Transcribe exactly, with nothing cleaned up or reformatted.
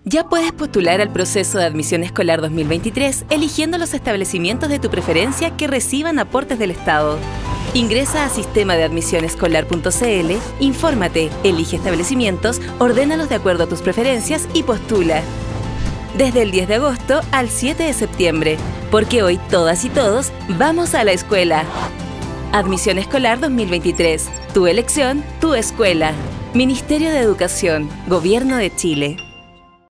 Ya puedes postular al proceso de admisión escolar dos mil veintitrés eligiendo los establecimientos de tu preferencia que reciban aportes del Estado. Ingresa a sistema de admisión escolar punto c l, infórmate, elige establecimientos, ordénalos de acuerdo a tus preferencias y postula. Desde el diez de agosto al siete de septiembre, porque hoy todas y todos vamos a la escuela. Admisión Escolar dos mil veintitrés. Tu elección, tu escuela. Ministerio de Educación, Gobierno de Chile.